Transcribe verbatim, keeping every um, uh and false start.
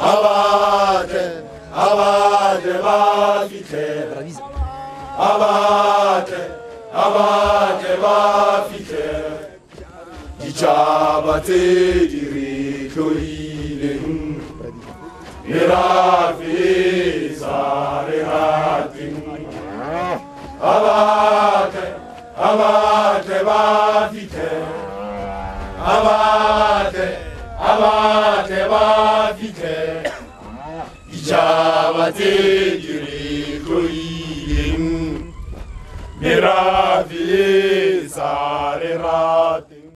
abate abate bafite abate abate bafite icabate dirikoile mirafi sarihati abate abate bafite abate abate bafite icabate dirikoile mirafi sarihati